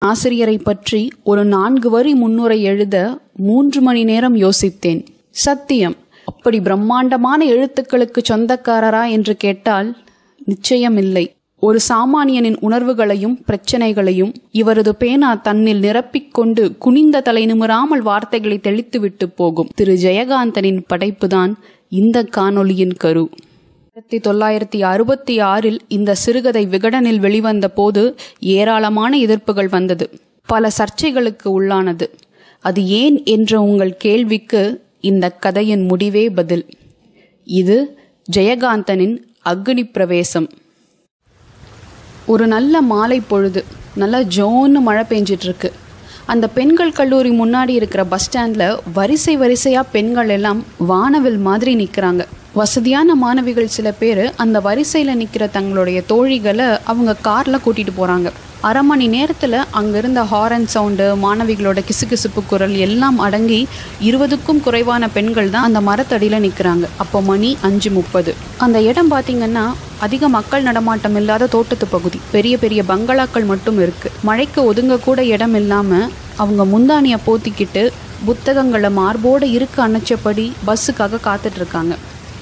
ஆசிரியரை பற்றி ஒரு 4 வரி முன்னுரை எழுத 3 மணி நேரம் யோசித்தேன். சத்தியம், அப்படி பிரம்மாண்டமான எழுத்துக்களுக்கு சொந்தக்காரரா என்று கேட்டால் நிச்சயமில்லை. ஒரு சாமானியனின் உணர்வுகளையும் பிரச்சனைகளையும் இவரது பேனா தன்னில் நிரப்பிக்கொண்டு குனிந்த தலை நிமிராமல் வார்த்தைகளை தெளித்துவிட்டு போகும். திரு ஜெயகாந்தனின் படைப்புதான் இந்த காணொளியின் கரு. 1966 இந்த சிறுகதை விகடனில் வெளிவந்த போது ஏராளமான எதிர்ப்புகள் வந்தது. பல சர்ச்சைகளுக்கு உள்ளானது. அது ஏன் என்ற உங்கள் கேள்விக்கு இந்த கதையின் முடிவே பதில். இது ஜெயகாந்தனின் அக்னி பிரவேசம். ஒரு நல்ல மாலை பொழுது, நல்லா ஜோன்னு மழை பெஞ்சிட்டு இருக்கு. அந்த பெண்கள் கல்லூரி முன்னாடி இருக்கிற பஸ் ஸ்டாண்ட்ல வரிசை வரிசையா பெண்கள் எல்லாம் வானவில் மாதிரி நிக்கிறாங்க. வசதியான மாணவிகள் சில பேர் அந்த வரிசையில் நிற்கிற தங்களுடைய தோழிகளை அவங்க காரில் கூட்டிகிட்டு போகிறாங்க. அரை மணி நேரத்தில் அங்கே இருந்த ஹாரன் சவுண்டு, மாணவிகளோட கிசுகிசுப்பு குரல் எல்லாம் அடங்கி 20க்கும் குறைவான பெண்கள் தான் அந்த மரத்தடியில் நிற்கிறாங்க. அப்போ மணி 5:30. அந்த இடம் பார்த்திங்கன்னா அதிக மக்கள் நடமாட்டம் இல்லாத தோட்டத்து பகுதி. பெரிய பெரிய பங்களாக்கள் மட்டும் இருக்குது. மழைக்கு ஒதுங்க கூட இடம் இல்லாமல் அவங்க முந்தானியை போத்திக்கிட்டு புத்தகங்களை மார்போடு இருக்க அணைச்சபடி பஸ்ஸுக்காக காத்துட்ருக்காங்க.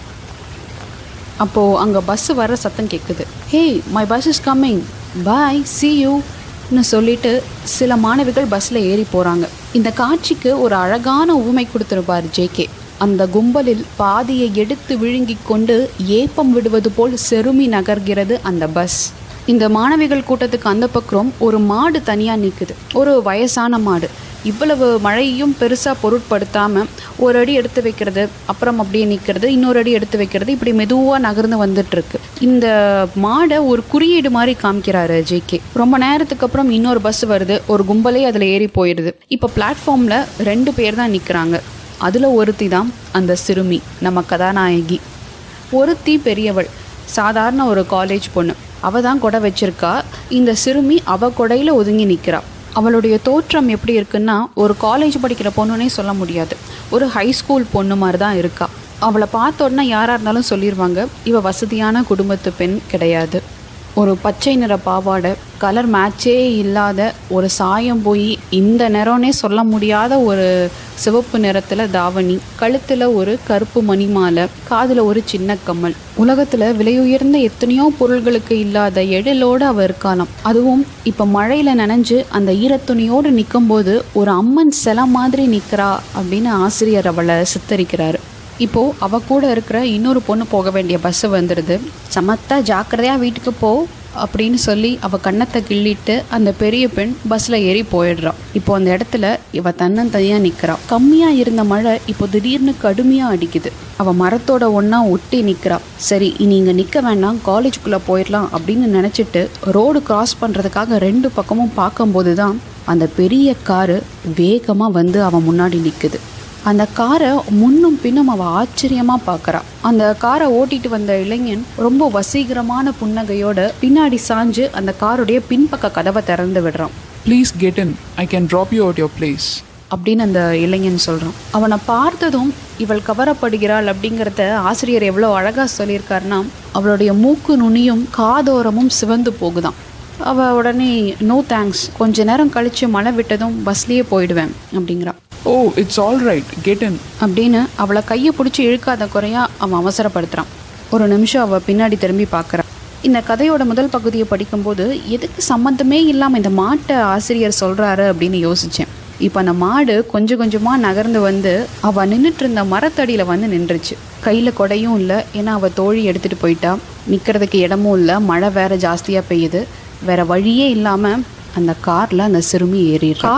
அப்போது அங்கே பஸ்ஸு வர சத்தம் கேட்குது. Hey, my bus is coming, bye, see youன்னு சொல்லிட்டு சில மாணவிகள் பஸ்ஸில் ஏறி போகிறாங்க. இந்த காட்சிக்கு ஒரு அழகான உவமை கொடுத்துருப்பார் ஜேகே. அந்த கும்பலில் பாதியை எடுத்து விழுங்கி கொண்டு ஏப்பம் விடுவது போல் செருமி நகர்கிறது அந்த பஸ். இந்த மாணவிகள் கூட்டத்துக்கு அந்த பக்கம் ஒரு மாடு தனியாக நிற்குது. ஒரு வயசான மாடு. இவ்வளவு மழையும் பெருசாக பொருட்படுத்தாமல் ஒரு அடி எடுத்து வைக்கிறது, அப்புறம் அப்படியே நிற்கிறது, இன்னொரு அடி எடுத்து வைக்கிறது, இப்படி மெதுவாக நகர்ந்து வந்துட்டுருக்கு. இந்த மாடை ஒரு குறியீடு மாதிரி காமிக்கிறாரு ஜேகே. ரொம்ப நேரத்துக்கு அப்புறம் இன்னொரு பஸ் வருது. ஒரு கும்பலே அதில் ஏறி போயிடுது. இப்போ பிளாட்ஃபார்மில் 2 பேர் தான் நிற்கிறாங்க. அதில் ஒருத்தி தான் அந்த சிறுமி, நம்ம கதாநாயகி. ஒருத்தி பெரியவள், சாதாரண ஒரு காலேஜ் பொண்ணு. அவள் தான் கொடை வச்சிருக்கா. இந்த சிறுமி அவள் கொடையில் ஒதுங்கி நிற்கிறா. அவளுடைய தோற்றம் எப்படி இருக்குன்னா, ஒரு காலேஜ் படிக்கிற பொண்ணுன்னே சொல்ல முடியாது. ஒரு ஹை ஸ்கூல் பொண்ணு மாதிரி தான் இருக்கா. அவளை பார்த்த உடனே யாராக இருந்தாலும் சொல்லிடுவாங்க, இவள் வசதியான குடும்பத்து பெண் கிடையாது. ஒரு பச்சை நிற பாவாடை, கலர் மேட்சே இல்லாத ஒரு சாயம் போய் இந்த நிறம்னே சொல்ல முடியாத ஒரு சிவப்பு நிறத்தில் தாவணி, கழுத்தில் ஒரு கருப்பு மணி மாலை, காதில் ஒரு சின்ன கம்மல். உலகத்தில் விலையுயர்ந்த எத்தனையோ பொருள்களுக்கு இல்லாத எழிலோடு அவள் இருக்காளாம். அதுவும் இப்போ மழையில் நனைஞ்சு அந்த ஈரத்துணியோடு நிற்கும்போது ஒரு அம்மன் சிலை மாதிரி நிற்கிறா அப்படின்னு ஆசிரியர் அவளை சித்தரிக்கிறாரு. இப்போது அவள் கூட இருக்கிற இன்னொரு பொண்ணு போக வேண்டிய பஸ்ஸு வந்துடுது. சமத்தா ஜாக்கிரதையாக வீட்டுக்கு போ அப்படின்னு சொல்லி அவள் கன்னத்தை கிள்ளிட்டு அந்த பெரிய பெண் பஸ்ஸில் ஏறி போயிடுறான். இப்போ அந்த இடத்துல இவள் தன்னந்தனியாக நிற்கிறாள். கம்மியாக இருந்த மழை இப்போ திடீர்னு கடுமையாக அடிக்குது. அவள் மரத்தோட ஒன்றா ஒட்டி நிற்கிறா. சரி, இனி இங்கே நிற்க வேண்டாம், காலேஜுக்குள்ளே போயிடலாம் அப்படின்னு நினச்சிட்டு ரோடு கிராஸ் பண்ணுறதுக்காக 2 பக்கமும் பார்க்கும்போது தான் அந்த பெரிய காரு வேகமாக வந்து அவன் முன்னாடி நிற்குது. அந்த காரை முன்னும் பின்னும் அவள் ஆச்சரியமாக பார்க்குறா. அந்த காரை ஓட்டிட்டு வந்த இளைஞன் ரொம்ப வசீகரமான புன்னகையோட பின்னாடி சாஞ்சு அந்த காருடைய பின்பக்க கதவை திறந்து விடுறான். Please get in, I can drop you at your place அப்படின்னு அந்த இளைஞன் சொல்கிறான். அவனை பார்த்ததும் இவள் கவரப்படுகிறாள் அப்படிங்கிறத ஆசிரியர் எவ்வளோ அழகாக சொல்லியிருக்காருன்னா, அவளுடைய மூக்கு நுனியும் காதோரமும் சிவந்து போகுதான். அவள் உடனே நோ தேங்க்ஸ், கொஞ்ச நேரம் கழித்து மழை விட்டதும் பஸ்லேயே போயிடுவேன் அப்படிங்கிறான். Oh, it's all right, get in அப்படின்னு அவளை கையை பிடிச்சி இழுக்காத குறையா அவன் அவசரப்படுத்துகிறான். ஒரு நிமிஷம் அவள் பின்னாடி திரும்பி பார்க்குறான். இந்த கதையோட முதல் பகுதியை படிக்கும்போது எதுக்கு சம்மந்தமே இல்லாமல் இந்த மாட்டை ஆசிரியர் சொல்கிறாரு அப்படின்னு யோசித்தேன். இப்போ அந்த மாடு கொஞ்சம் கொஞ்சமாக நகர்ந்து வந்து அவள் நின்றுட்டு இருந்த மரத்தடியில் வந்து நின்றுச்சு. கையில் கொடையும் இல்லை, ஏன்னா அவள் தோழி எடுத்துகிட்டு போயிட்டா. நிற்கிறதுக்கு இடமும் இல்லை, மழை வேறு ஜாஸ்தியாக பெய்யுது. வேறு வழியே இல்லாமல் அந்த காரில் அந்த சிறுமி ஏறிடுறா.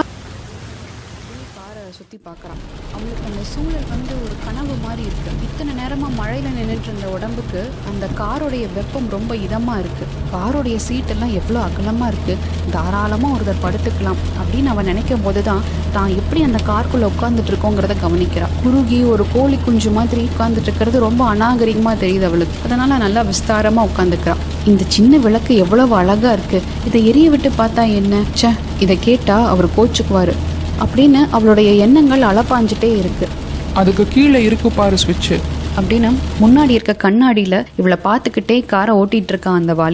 காரை சுற்றி பார்க்குறான். அவளுக்கு அந்த சூழல் வந்து ஒரு கனவு மாதிரி இருக்குது. இத்தனை நேரமாக மழையில் நின்றுட்டு இருந்த உடம்புக்கு அந்த காரோடைய வெப்பம் ரொம்ப இதமாக இருக்குது. காரோடைய சீட்டெல்லாம் எவ்வளோ அகலமாக இருக்குது, தாராளமாக ஒருத்தர் படுத்துக்கலாம் அப்படின்னு அவன் நினைக்கும் போது தான் எப்படி அந்த காருக்குள்ளே உட்காந்துட்டு இருக்கோங்கிறத கவனிக்கிறான். குறுகி ஒரு கோழி குஞ்சு மாதிரி உட்காந்துட்டு இருக்கிறது ரொம்ப அநாகரிகமாக தெரியுது அவளுக்கு. அதனால் நல்லா விஸ்தாரமாக உட்காந்துக்கிறான். இந்த சின்ன விளக்கு எவ்வளவு அழகாக இருக்குது, இதை எரிய விட்டு பார்த்தா என்ன, இதை கேட்டால் அவர் கோச்சுக்குவார் அப்படின்னு அவளுடைய எண்ணங்கள் அலப்பாஞ்சிட்டே இருக்கு. அதுக்கு கீழே இருக்கு பாரு ஸ்விட்சு அப்படின்னு முன்னாடி இருக்க கண்ணாடியில் இவளை பார்த்துக்கிட்டே காரை ஓட்டிகிட்டு இருக்கான் அந்த வாலிபன்.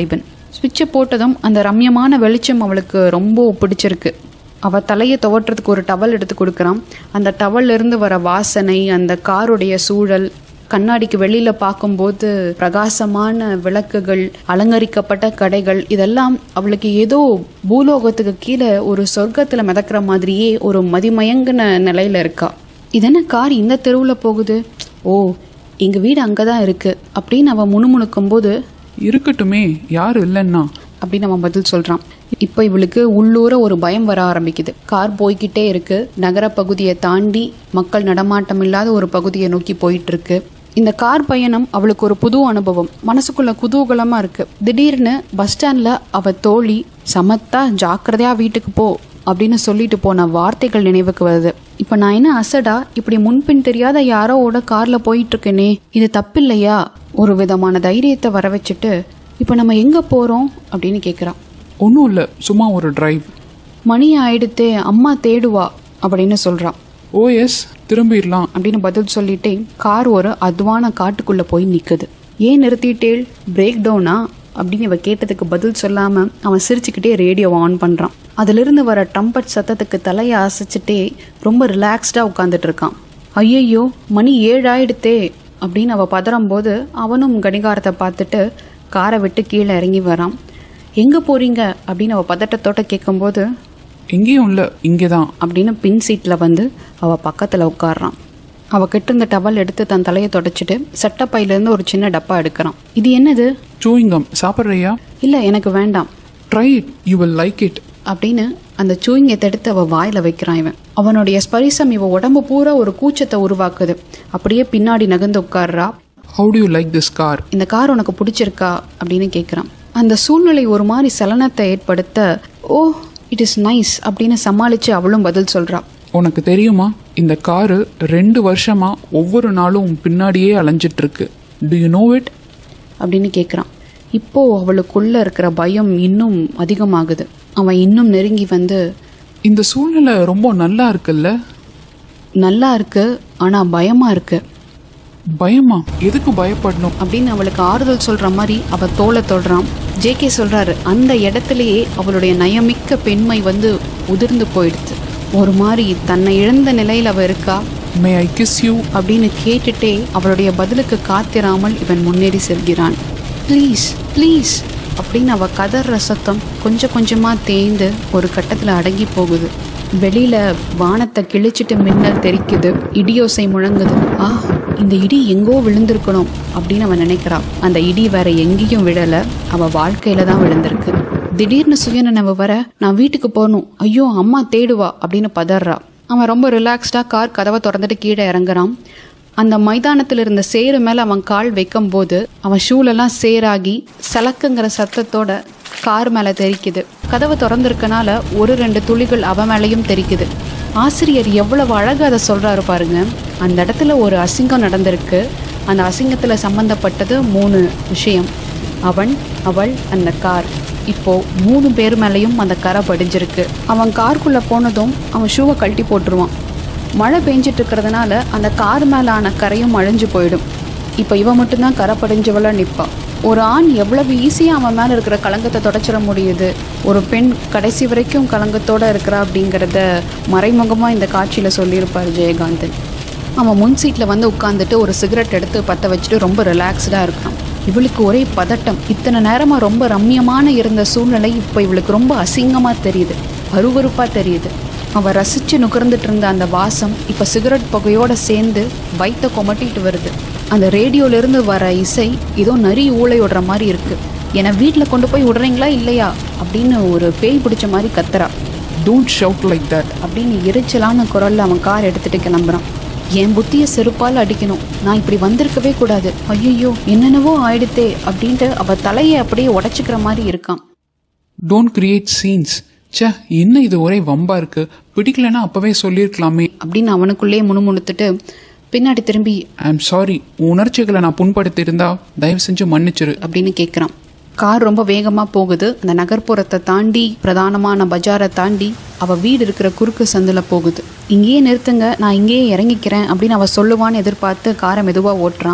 ஸ்விட்சை போட்டதும் அந்த ரம்யமான வெளிச்சம் அவளுக்கு ரொம்ப பிடிச்சிருக்கு. அவள் தலையை துவட்டுறதுக்கு ஒரு டவல் எடுத்து கொடுக்குறான். அந்த டவல்லிருந்து வர வாசனை, அந்த காருடைய சூழல், கண்ணாடிக்கு வெளியில் பார்க்கும்போது பிரகாசமான விளக்குகள், அலங்கரிக்கப்பட்ட கடைகள், இதெல்லாம் அவளுக்கு ஏதோ பூலோகத்துக்கு கீழே ஒரு சொர்க்கத்தில் மிதக்கிற மாதிரியே ஒரு மதிமயங்கின நிலையில் இருக்கா. இதென்ன கார் இந்த தெருவில் போகுது? ஓ, எங்கள் வீடு அங்கே தான் இருக்குது அப்படின்னு அவன் முணுமுணுக்கும் போது, இருக்கட்டுமே, யாரும் இல்லைன்னா அப்படின்னு அவன் பதில் சொல்கிறான். இப்போ இவளுக்கு உள்ளூர ஒரு பயம் வர ஆரம்பிக்குது. கார் போய்கிட்டே இருக்கு. நகர பகுதியை தாண்டி மக்கள் நடமாட்டம் இல்லாத ஒரு பகுதியை நோக்கி போயிட்டு இருக்கு. இந்த கார் பயணம் அவளுக்கு ஒரு புது அனுபவம். மனசுக்குள்ள குதூகலமா இருக்கு. திடீர்னு பஸ் ஸ்டாண்ட்ல அவ தோழி சமத்தா ஜாக்கிரதையா வீட்டுக்கு போ அப்படின்னு சொல்லிட்டு போன வார்த்தைகள் நினைவுக்கு வருது. இப்ப நான் என்ன அசடா இப்படி முன்பின் தெரியாத யாரோட கார்ல போயிட்டு இருக்கேனே, இது தப்பில்லையா? ஒரு விதமான தைரியத்தை வர வச்சுட்டு, இப்ப நம்ம எங்க போறோம் அப்படின்னு கேக்குறான். ஒன்றும் இல்லை, சும்மா ஒரு டிரைவ். மணி ஆயிடுத்தே, அம்மா தேடுவா அப்படின்னு சொல்றான். ஓ எஸ், திரும்பிடலாம் அப்படின்னு பதில் சொல்லிட்டே கார் ஒரு அதுவான காட்டுக்குள்ள போய் நிக்குது. ஏன் நிறுத்திட்டேள், பிரேக் டவுனா அப்படின்னு இவ கேட்டதுக்கு பதில் சொல்லாம அவன் சிரிச்சுக்கிட்டே ரேடியோவை ஆன் பண்றான். அதிலிருந்து வர ட்ரம்பட் சத்தத்துக்கு தலையை அசைச்சிட்டே ரொம்ப ரிலாக்ஸ்டா உட்காந்துட்டு இருக்கான். ஐயையோ, மணி 7 ஆயிடுத்தே அப்படின்னு அவ பதறும் போது அவனும் கடிகாரத்தை பார்த்துட்டு காரை விட்டு கீழே இறங்கி வரான். எங்க போறீங்க அப்படின்னு அவ பதட்டத்தோட கேட்கும்போது, எங்கேயும் இல்லை, இங்கே தான் அப்படின்னு பின் சீட்டில் வந்து அவள் பக்கத்தில் உட்காடுறான். அவள் கிட்ட இருந்த டவல் எடுத்து தன் தலையை தொடச்சிட்டு சட்டப்பையிலேருந்து ஒரு சின்ன டப்பா எடுக்கிறான். இது என்னது? சூயிங்கம். சாப்பிட்றியா? இல்லை, எனக்கு வேண்டாம். Try it, you will like it அப்படின்னு அந்த சூயிங்கத்தை எடுத்து அவள் வாயில் வைக்கிறான். இவன் அவனுடைய ஸ்பரிசம் இவ உடம்பு பூரா ஒரு கூச்சத்தை உருவாக்குது. அப்படியே பின்னாடி நகர்ந்து உட்கார்றா. How do you like this car? இந்த கார் உனக்கு பிடிச்சிருக்கா அப்படின்னு கேட்குறான். அந்த சூழ்நிலை ஒரு மாதிரி சலனத்தை ஏற்படுத்த, ஓ இட் இஸ் நைஸ் அப்படின்னு சமாளித்து அவளும் பதில் சொல்கிறான். உனக்கு தெரியுமா, இந்த காரு 2 வருஷமா ஒவ்வொரு நாளும் பின்னாடியே அலைஞ்சிட்டு இருக்கு. டு யூ நோ இட் அப்படின்னு கேட்குறான். இப்போ அவளுக்குள்ள இருக்கிற பயம் இன்னும் அதிகமாகுது. அவன் இன்னும் நெருங்கி வந்து, இந்த சூழ்நிலை ரொம்ப நல்லா இருக்குல்ல? நல்லா இருக்கு, ஆனால் பயமா இருக்கு. பயமா? எதுக்கு பயப்படணும் அப்படின்னு அவளுக்கு ஆறுதல் சொல்ற மாதிரி அவ தோலை தொடுறான். ஜேகே சொல்றாரு, அந்த இடத்துலயே அவளுடைய நயமிக்க பெண்மை வந்து உதிர்ந்து போயிடுது. ஒரு மாதிரி தன்னை இழந்த நிலையில் அவ இருக்கா. மே ஐ கிஸ் யூ அப்படின்னு கேட்டுட்டே அவளுடைய பதிலுக்கு காத்திராமல் இவன் முன்னேறி செல்கிறான். ப்ளீஸ் ப்ளீஸ் அப்படின்னு அவ கதற சத்தம் கொஞ்சம் கொஞ்சமா தேய்ந்து ஒரு கட்டத்துல அடங்கி போகுது. வெளியில வானத்தை கிழிச்சிட்டு மின்னல் தெரிக்குது. இடியோசை முழங்குது. இந்த இடி எங்கோ விழுந்திருக்கணும் அப்படின்னு அவன் நினைக்கிறான். அந்த இடி வேற எங்கேயும் விழல, அவ வாழ்க்கையில தான் விழுந்திருக்கு. திடீர்னு சுயநினைவு வர, நான் வீட்டுக்கு போகணும், ஐயோ அம்மா தேடுவா அப்படின்னு பதறா. அவன் ரொம்ப ரிலாக்ஸ்டா கார் கதவை திறந்துட்டு கீழே இறங்குறான். அந்த மைதானத்தில் இருந்த சேரு மேல அவன் கால் வைக்கும் போது அவன் ஷூலெல்லாம் சேராகி சலக்குங்கிற சத்தத்தோட கார் மேல தெரிக்குது. கதவை திறந்திருக்கனால 1-2 துளிகள் அவன் மேலையும் தெரிக்குது. ஆசிரியர் எவ்வளவு அழகாக அதை சொல்றாரு பாருங்க. அந்த இடத்துல ஒரு அசிங்கம் நடந்திருக்கு. அந்த அசிங்கத்துல சம்பந்தப்பட்டது 3 விஷயம். அவன், அவள், அந்த கார். இப்போ 3 பேர் மேலேயும் அந்த கரை படிஞ்சிருக்கு. அவன் காருக்குள்ள போனதும் அவன் ஷூவை கழட்டி போட்டுருவான். மழை பெஞ்சிட்டு இருக்கிறதுனால அந்த கார் மேலான கரையும் அழிஞ்சு போயிடும். இப்போ இவன் மட்டும்தான் கரை படிஞ்சவளா நிற்பான். ஒரு ஆண் எவ்வளவு ஈஸியாக அவன் மேலே இருக்கிற களங்கத்தை தொடச்சிட முடியுது, ஒரு பெண் கடைசி வரைக்கும் களங்கத்தோடு இருக்கிறா அப்படிங்கிறத மறைமுகமாக இந்த காட்சியில் சொல்லியிருப்பார் ஜெயகாந்தன். அவன் முன் சீட்டில் வந்து உட்காந்துட்டு ஒரு சிகரெட் எடுத்து பற்ற வச்சுட்டு ரொம்ப ரிலாக்ஸ்டாக இருக்கான். இவளுக்கு ஒரே பதட்டம். இத்தனை நேரமாக ரொம்ப ரம்யமான இருந்த சூழ்நிலை இப்போ இவளுக்கு ரொம்ப அசிங்கமாக தெரியுது, அருவருப்பாக தெரியுது. அவள் ரசித்து நுகர்ந்துட்டு இருந்த அந்த வாசம் இப்போ சிகரெட் புகையோடு சேர்ந்து வயிற்ற கொமட்டிட்டு வருது. அந்த ரேடியோலேருந்து வர இசை ஏதோ நரி ஊளை விடுற மாதிரி இருக்குது. என்னை வீட்டில் கொண்டு போய் விடுறீங்களா இல்லையா அப்படின்னு ஒரு பேய் பிடிச்ச மாதிரி கத்துறா. டோன்ட் ஷவுட் லைக் தட் அப்படின்னு எரிச்சலான குரலில் அவன் கார் எடுத்துகிட்டு கிளம்புறான். என் புத்தியை செருப்பால் அடிக்கணும், நான் இப்படி வந்திருக்கவே கூடாது, ஐயோ என்னென்னவோ ஆயிடுத்தே அப்படின்ட்டு அவள் தலையை அப்படியே உடச்சிக்கிற மாதிரி இருக்கான். Don't create scenes. சே, என்ன இது ஒரே வம்பா இருக்கு, பிடிக்கலன்னா அப்பவே சொல்லியிருக்கலாமே அப்படின்னு அவனுக்குள்ளே முணுமுணுத்துட்டு பின்னாடி திரும்பி, ஐ எம் சாரி, உணர்ச்சிகளை நான் புண்படுத்தி இருந்தா தயவு செஞ்சு மன்னிச்சிரு அப்படின்னு கேட்குறான். கார் ரொம்ப வேகமாக போகுது. அந்த நகர்ப்புறத்தை தாண்டி பிரதானமான பஜாரை தாண்டி அவள் வீடு இருக்கிற குறுக்கு சந்தில் போகுது. இங்கேயே நிறுத்துங்க, நான் இங்கேயே இறங்கிக்கிறேன் அப்படின்னு அவள் சொல்லுவான்னு எதிர்பார்த்து காரை மெதுவாக ஓட்டுறான்.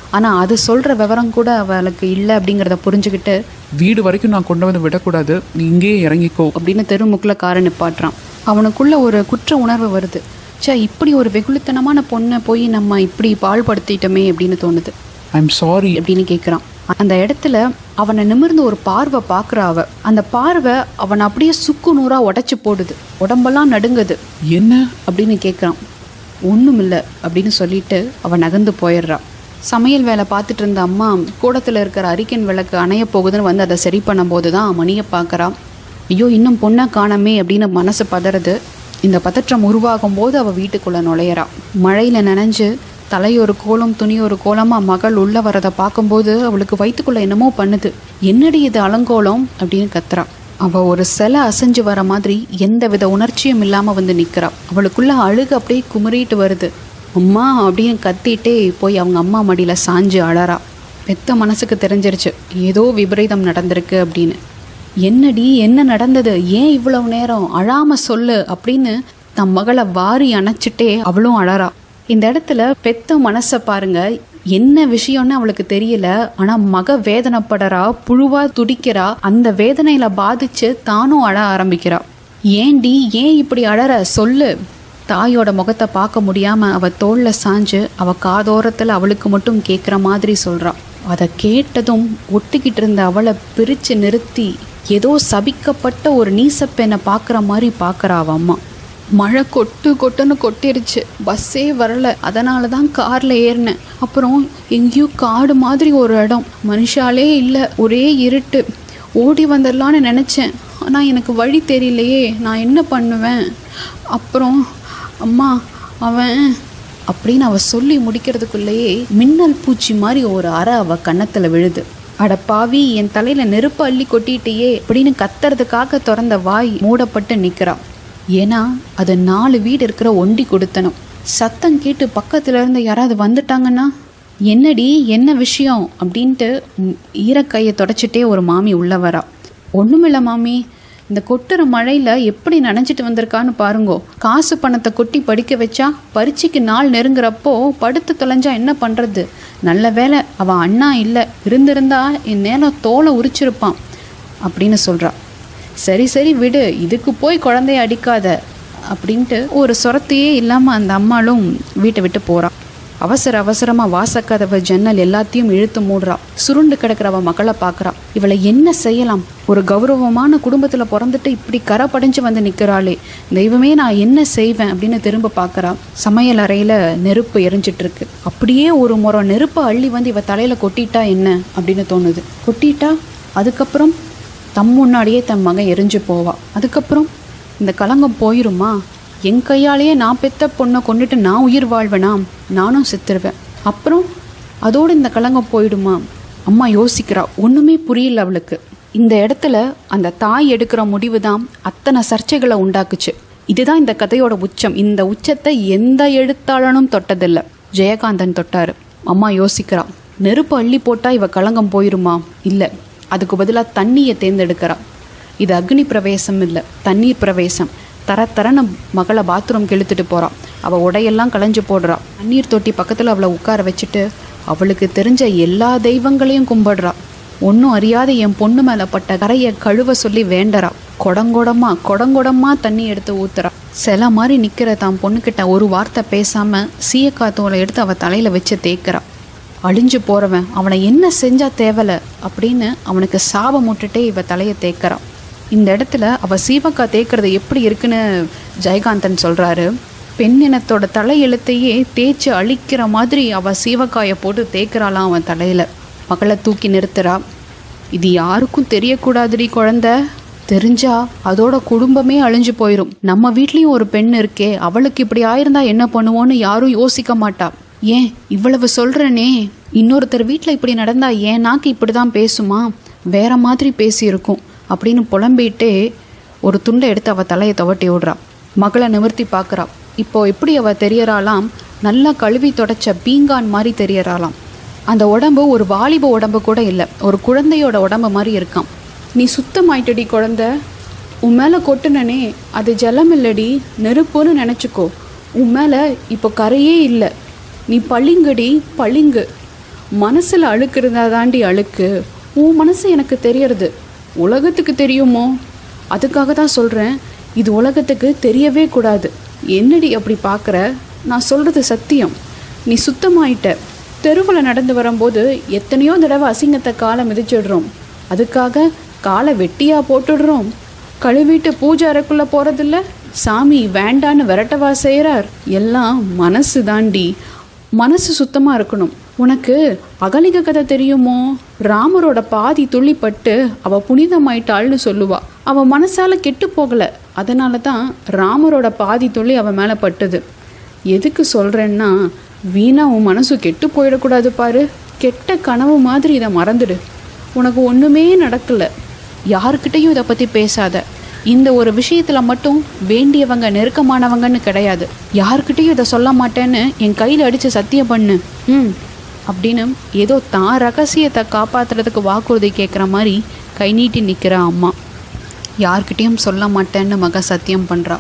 ஆனால் அது சொல்கிற விவரம் கூட அவளுக்கு இல்லை அப்படிங்கிறத புரிஞ்சுக்கிட்டு, வீடு வரைக்கும் நான் கொண்டு வந்து விடக்கூடாது, நீ இங்கேயே இறங்கிக்கோ அப்படின்னு தெருமுக்கில் காரை நிப்பாட்டுறான். அவனுக்குள்ள ஒரு குற்ற உணர்வு வருது. இப்படி ஒரு வெகுளித்தனமான பொண்ணை போய் நம்ம இப்படி பாழ்படுத்திட்டோமே அப்படின்னு தோணுது. ஐம் சாரி அப்படின்னு கேட்குறான். அந்த இடத்துல அவனை நிமிர்ந்து ஒரு பார்வை பார்க்குறா. அந்த பார்வை அவனை அப்படியே சுக்கு நூறாக உடச்சி போடுது. உடம்பெல்லாம் நடுங்குது. என்ன அப்படின்னு கேட்குறான். ஒன்றும் இல்லை அப்படின்னு சொல்லிட்டு அவன் நகர்ந்து போயிடுறான். சமையல் வேலை பார்த்துட்டு இருந்த அம்மா கூடத்தில் இருக்கிற அரிக்கன் விளக்கு அணைய போகுதுன்னு வந்து அதை சரி பண்ணும்போது தான் மணியை பார்க்குறான். ஐயோ, இன்னும் பொண்ணை காணமே அப்படின்னு மனசு பதறது. இந்த பதற்றம் உருவாகும் போது அவள் வீட்டுக்குள்ளே நுழையிறான். மழையில் நனைஞ்சு தலையொரு கோலம் துணியொரு கோலமாக மகள் உள்ளே வரதை பார்க்கும்போது அவளுக்கு வயிற்றுக்குள்ளே என்னமோ பண்ணுது. என்னடி இது அலங்கோலம் அப்படின்னு கத்துறான். அவள் ஒரு சிலை அசைஞ்சு வர மாதிரி எந்த வித உணர்ச்சியும் இல்லாமல் வந்து நிற்கிறாள். அவளுக்குள்ள அழுகு அப்படியே குமுறிட்டு வருது. அம்மா அப்படின்னு கத்திட்டே போய் அவங்க அம்மா மடியில் சாஞ்சு அழறா. பெத்த மனசுக்கு தெரிஞ்சிருச்சு ஏதோ விபரீதம் நடந்திருக்கு அப்படின்னு. என்னடி என்ன நடந்தது, ஏன் இவ்வளவு நேரம், அழாமல் சொல்லு அப்படின்னு தன் மகளை வாரி அணைச்சிட்டே அவளும் அழறா. இந்த இடத்துல பெத்த மனசை பாருங்க, என்ன விஷயம்னு அவளுக்கு தெரியல. ஆனால் மக வேதனைப்படுறா, புழுவா துடிக்கிறா. அந்த வேதனையில பாதிச்சு தானும் அழ ஆரம்பிக்கிறா. ஏண்டி ஏன் இப்படி அழற சொல்லு. தாயோட முகத்தை பார்க்க முடியாம அவ தோல்ல சாஞ்சு அவ காதோரத்தில் அவளுக்கு மட்டும் கேட்குற மாதிரி சொல்றா. அதை கேட்டதும் ஒட்டிக்கிட்டு இருந்த அவளை பிரித்து நிறுத்தி ஏதோ சபிக்கப்பட்ட ஒரு நீசப்பெண்ணை பார்க்குற மாதிரி பார்க்குறா அவ அம்மா. மழை கொட்டுன்னு கொட்டிருச்சு. பஸ்ஸே வரல. அதனால தான் காரில் ஏறினேன். அப்புறம் எங்கேயோ காடு மாதிரி ஒரு இடம், மனுஷாலே இல்லை, ஒரே இருட்டு. ஓடி வந்துடலான்னு நினச்சேன். ஆனால் எனக்கு வழி தெரியலையே, நான் என்ன பண்ணுவேன். அப்புறம் அம்மா அவன் அப்படின்னு அவள் சொல்லி முடிக்கிறதுக்குள்ளேயே மின்னல் பூச்சி மாதிரி ஒரு அறை அவள் கன்னத்தில் விழுது. அட பாவி, என் தலையில் நெருப்பு அள்ளி கொட்டிட்டேயே அப்படின்னு கத்துறதுக்காக திறந்த வாய் மூடப்பட்டு நிற்கிறான். ஏன்னா அது 4 வீடு இருக்கிற ஒண்டி கொடுத்தனும். சத்தம் கேட்டு பக்கத்துல இருந்து யாராவது வந்துட்டாங்கன்னா, என்னடி என்ன விஷயம் அப்படின்ட்டு ஈரக்கையை தொடச்சிட்டே ஒரு மாமி உள்ள வரா. ஒன்றுமில்ல மாமி, இந்த கொட்டுற மழையில் எப்படி நனைஞ்சிட்டு வந்திருக்கான்னு பாருங்கோ. காசு பணத்தை கொட்டி படிக்க வச்சா பரீட்சைக்கு நாள் நெருங்குறப்போ படுத்து தொலைஞ்சா என்ன பண்ணுறது. நல்ல வேலை அவன் அண்ணா இல்லை, இருந்திருந்தா என் நேரம் தோலை உரிச்சிருப்பான் அப்படின்னு சொல்கிறா. சரி சரி விடு, இதுக்கு போய் குழந்தைய அடிக்காத அப்படின்ட்டு ஒரு சொரத்தையே இல்லாமல் அந்த அம்மாளும் வீட்டை விட்டு போகிறான். அவசரமாக வாசக்கதவு ஜன்னல் எல்லாத்தையும் இழுத்து மூடுறா. சுருண்டு கிடக்கிறவ மகளை பார்க்குறா. இவளை என்ன செய்யலாம்? ஒரு கௌரவமான குடும்பத்தில் பிறந்துட்டு இப்படி கரை படைஞ்சு வந்து நிற்கிறாளே, தெய்வமே நான் என்ன செய்வேன் அப்படின்னு திரும்ப பார்க்குறா. சமையல் அறையில் நெருப்பு எரிஞ்சிட்டு இருக்கு. அப்படியே ஒரு முறை நெருப்பை அள்ளி வந்து இவ தலையில் கொட்டிட்டா என்ன அப்படின்னு தோணுது. கொட்டிட்டா அதுக்கப்புறம் தம் முன்னாடியே தன் மகன் எரிஞ்சு போவா. அதுக்கப்புறம் இந்த களங்கம் போயிருமா? என் கையாலேயே நான் பெத்த பொண்ணை கொண்டுட்டு நான் உயிர் வாழ்வேனா? நானும் செத்துருவேன். அப்புறம் அதோடு இந்த களங்கம் போயிடுமா? அம்மா யோசிக்கிறா. ஒன்றுமே புரியல அவளுக்கு. இந்த இடத்துல அந்த தாய் எடுக்கிற முடிவு தான் அத்தனை சர்ச்சைகளை உண்டாக்குச்சு. இதுதான் இந்த கதையோட உச்சம். இந்த உச்சத்தை எந்த எழுத்தாளனும் தொட்டதில்லை, ஜெயகாந்தன் தொட்டாரு. அம்மா யோசிக்கிறா. நெருப்பு அள்ளி போட்டா இவ களங்கம் போயிருமா? இல்லை, அதுக்கு பதிலாக தண்ணியை தேர்ந்தெடுக்கிறா. இது அக்னி பிரவேசம் இல்லை, தண்ணீர் பிரவேசம். தரன்னு மகளை பாத்ரூம்க்கு இழுத்துட்டு போகிறான். அவள் உடையெல்லாம் களைஞ்சு போடுறா. தண்ணீர் தொட்டி பக்கத்தில் அவளை உட்கார வச்சுட்டு அவளுக்கு தெரிஞ்ச எல்லா தெய்வங்களையும் கும்பிடுறா. ஒன்றும் அறியாத என் பொண்ணு மேலே பட்ட கரையை கழுவ சொல்லி வேண்டறா. கொடங்கொடமா தண்ணி எடுத்து ஊத்துறா. சில மாதிரி நிற்கிற தான் பொண்ணுக்கிட்ட ஒரு வார்த்தை பேசாமல் சீயக்காத்தோலை எடுத்து அவள் தலையில் வச்சு தேய்க்கிறா. அழிஞ்சு போகிறவன் அவனை என்ன செஞ்சால் தேவலை அப்படின்னு அவனுக்கு சாபம் விட்டுட்டே இவ தலையை தேய்க்கிறான். இந்த இடத்துல அவள் சீவக்கா தேய்க்கிறது எப்படி இருக்குன்னு ஜெயகாந்தன் சொல்கிறாரு. பெண் இனத்தோட தலை எழுத்தையே தேய்ச்சி அழிக்கிற மாதிரி அவள் சீவக்காயை போட்டு தேய்க்கிறாளாம் அவன் தலையில். மகளை தூக்கி நிறுத்துறா. இது யாருக்கும் தெரியக்கூடாதுடி குழந்தை, தெரிஞ்சா அதோட குடும்பமே அழிஞ்சு போயிடும். நம்ம வீட்லேயும் ஒரு பெண் இருக்கே, அவளுக்கு இப்படி ஆயிருந்தா என்ன பண்ணுவோன்னு யாரும் யோசிக்க மாட்டா. ஏன் இவ்வளவு சொல்கிறனே, இன்னொருத்தர் வீட்டில் இப்படி நடந்தா ஏன் நாக்கு இப்படி தான் பேசுமா? வேற மாதிரி பேசியிருக்கும் அப்படின்னு புலம்பிகிட்டே ஒரு துண்டை எடுத்து அவள் தலையை துவட்டி விடுறா. மகளை நிமிர்த்தி பார்க்குறா. இப்போ எப்படி அவள் தெரியறாளாம், நல்லா கழுவி தொடச்ச பீங்கான் மாதிரி தெரியறாளாம். அந்த உடம்பு ஒரு வாலிப உடம்பு கூட இல்லை, ஒரு குழந்தையோட உடம்பு மாதிரி இருக்கான். நீ சுத்தமாயிட்டடி குழந்தை, உன் மேலே கொட்டுனனே அது ஜலம் இல்லடி, நெருப்புன்னு நினச்சிக்கோ. உன் மேலே இப்போ கரையே இல்லை, நீ பளிங்கடி பளிங்கு. மனசில் அழுக்கு இருந்தால் தாண்டி அழுக்கு. உன் மனசு எனக்கு தெரியறது, உலகத்துக்கு தெரியுமோ? அதுக்காக தான் சொல்கிறேன், இது உலகத்துக்கு தெரியவே கூடாது. என்னடி அப்படி பார்க்குற? நான் சொல்கிறது சத்தியம். நீ சுத்தமாயிட்ட. தெருவில் நடந்து வரும்போது எத்தனையோ தடவை அசிங்கத்தை காலை மிதிச்சிடுறோம். அதுக்காக காலை வெட்டியாக போட்டுடுறோம். கழுவிட்டு பூஜை அறைக்குள்ளே போகிறதில்ல, சாமி வேண்டான்னு விரட்டவா செய்கிறார். எல்லாம் மனசு தாண்டி. மனசு சுத்தமாக இருக்கணும். உனக்கு அகலிக கதை தெரியுமோ? ராமரோட பாதி துள்ளிப்பட்டு அவள் புனிதமாயிட்டாள்னு சொல்லுவா. அவள் மனசால் கெட்டு போகலை, அதனால தான் ராமரோட பாதி துள்ளி அவள் மேலே பட்டுது. எதுக்கு சொல்கிறேன்னா, வீணா உன் மனசு கெட்டு போயிடக்கூடாது பாரு. கெட்ட கனவு மாதிரி இதை மறந்துடு. உனக்கு ஒன்றுமே நடக்கலை. யாருக்கிட்டையும் இதை பற்றி பேசாத. இந்த ஒரு விஷயத்தில் மட்டும் வேண்டியவங்க நெருக்கமானவங்கன்னு கிடையாது. யாருக்கிட்டையும் இதை சொல்ல மாட்டேன்னு என் கையில் அடித்து சத்தியம் பண்ணு அப்படின்னு ஏதோ தான் ரகசியத்தை காப்பாற்றுறதுக்கு வாக்குறுதி கேட்குற மாதிரி கை நீட்டி நிற்கிற அம்மா. யார்கிட்டையும் சொல்ல மாட்டேன்னு மக சத்தியம் பண்ணுறா.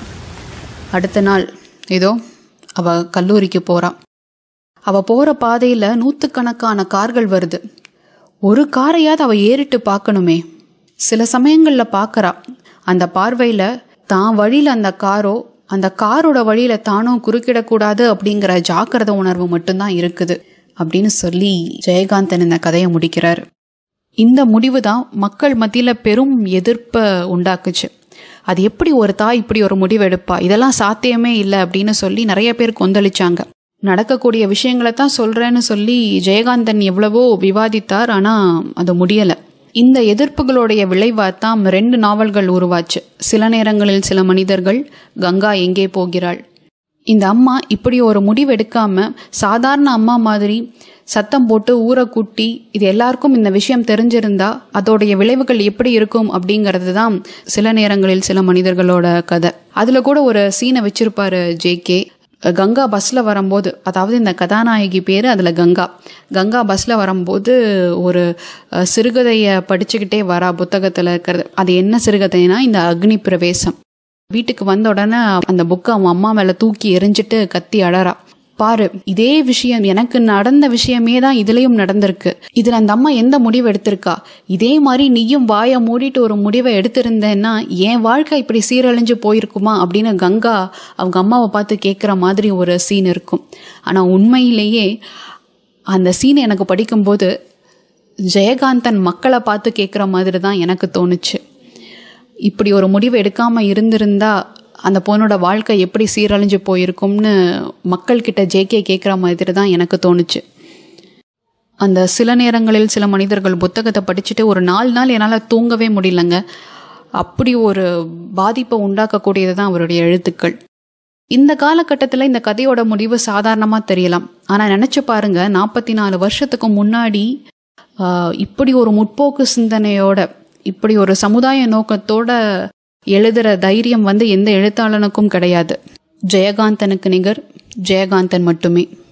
அடுத்த நாள் ஏதோ அவள் கல்லூரிக்கு போகிறாள். அவள் போகிற பாதையில் நூற்றுக்கணக்கான கார்கள் வருது. ஒரு காரையாவது அவள் ஏறிட்டு பார்க்கணுமே. சில சமயங்களில் பார்க்குறா. அந்த பார்வையில் தான் வழியில் அந்த காரோ, அந்த காரோட வழியில் தானும் குறுக்கிடக்கூடாது அப்படிங்கிற ஜாக்கிரதை உணர்வு மட்டும்தான் இருக்குது அப்படின்னு சொல்லி ஜெயகாந்தன் இந்த கதையை முடிக்கிறார். இந்த முடிவு தான் மக்கள் மத்தியில் பெரும் எதிர்ப்பை உண்டாக்குச்சு. அது எப்படி ஒரு தாய் இப்படி ஒரு முடிவு எடுப்பா, இதெல்லாம் சாத்தியமே இல்லை அப்படின்னு சொல்லி நிறைய பேர் கொந்தளிச்சாங்க. நடக்கக்கூடிய விஷயங்களை தான் சொல்கிறேன்னு சொல்லி ஜெயகாந்தன் எவ்வளவோ விவாதித்தார், ஆனால் அது முடியலை. இந்த எதிர்ப்புகளுடைய விளைவாத்தான் 2 நாவல்கள் உருவாச்சு. சில நேரங்களில் சில மனிதர்கள், கங்கா எங்கே போகிறாள். இந்த அம்மா இப்படி ஒரு முடிவு எடுக்காம சாதாரண அம்மா மாதிரி சத்தம் போட்டு ஊரை கூட்டி, இது எல்லாருக்கும் இந்த விஷயம் தெரிஞ்சிருந்தா அதோடைய விளைவுகள் எப்படி இருக்கும் அப்படிங்கிறது தான் சில நேரங்களில் சில மனிதர்களோட கதை. அதில் கூட ஒரு சீனை வச்சிருப்பாரு ஜேகே. கங்கா பஸ்ஸில் வரும்போது, அதாவது இந்த கதாநாயகி பேர் அதில் கங்கா பஸ்ஸில் வரும்போது ஒரு சிறுகதையை படிச்சுக்கிட்டே வரா. புத்தகத்தில் இருக்கிறது. அது என்ன சிறுகதைனா, இந்த அக்னி பிரவேசம். வீட்டுக்கு வந்த உடனே அந்த புக்கை அவன் அம்மா மேலே தூக்கி எரிஞ்சிட்டு கத்தி அழறா. பாரு, இதே விஷயம் எனக்கு நடந்த விஷயமே தான் இதுலேயும் நடந்திருக்கு. இதில் அந்த அம்மா எந்த முடிவு எடுத்திருக்கா? இதே மாதிரி நீயும் வாயை மூடிட்டு ஒரு முடிவை எடுத்திருந்தேன்னா என் வாழ்க்கை இப்படி சீரழிஞ்சு போயிருக்குமா அப்படின்னு கங்கா அவங்க அம்மாவை பார்த்து கேட்குற மாதிரி ஒரு சீன் இருக்கும். ஆனால் உண்மையிலேயே அந்த சீனை எனக்கு படிக்கும்போது ஜெயகாந்தன் மக்களை பார்த்து கேட்குற மாதிரி தான் எனக்கு தோணுச்சு. இப்படி ஒரு முடிவு எடுக்காமல் இருந்திருந்தா அந்த பொண்ணோட வாழ்க்கை எப்படி சீரழிஞ்சு போயிருக்கும்னு மக்கள்கிட்ட ஜேகே கேட்குற மாதிரி தான் எனக்கு தோணுச்சு. அந்த சில நேரங்களில் சில மனிதர்கள் புத்தகத்தை படிச்சுட்டு ஒரு 4 நாள் என்னால் தூங்கவே முடியலங்க. அப்படி ஒரு பாதிப்பை உண்டாக்கக்கூடியது தான் அவருடைய எழுத்துக்கள். இந்த காலகட்டத்தில் இந்த கதையோட முடிவு சாதாரணமாக தெரியலாம். ஆனால் நினச்சி பாருங்க, 44 வருஷத்துக்கு முன்னாடி இப்படி ஒரு முற்போக்கு சிந்தனையோட, இப்படி ஒரு சமுதாய நோக்கத்தோட எழுதுகிற தைரியம் எந்த எழுத்தாளனுக்கும் கிடையாது. ஜெயகாந்தனுக்கு நிகர் ஜெயகாந்தன் மட்டுமே.